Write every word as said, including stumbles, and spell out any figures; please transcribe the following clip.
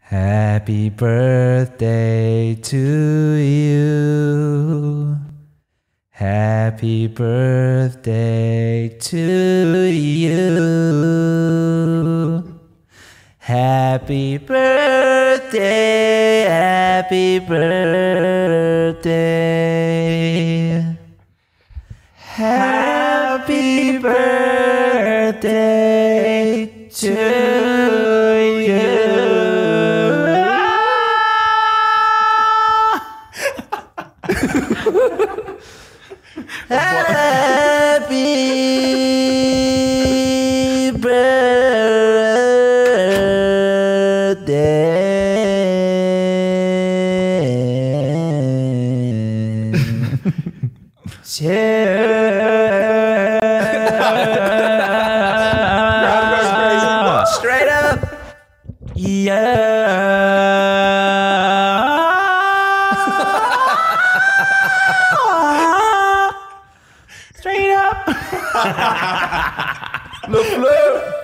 Happy birthday to you. Happy birthday to you. Happy birthday, happy birthday. Happy birthday to you. Happy birthday. Straight up. Yeah. Straight up. Le fleur.